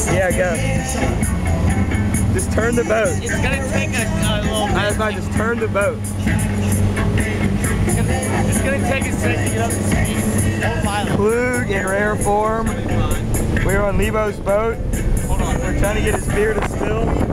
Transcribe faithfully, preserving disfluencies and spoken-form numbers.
Yeah, go. Just turn the boat. It's gonna take a, a little bit. I was about to just turn the boat. It's gonna, it's gonna take a second to get up to speed. Hold violent. Klug in rare form. We're on Lebo's boat. Hold on. We're trying to get his beer to spill.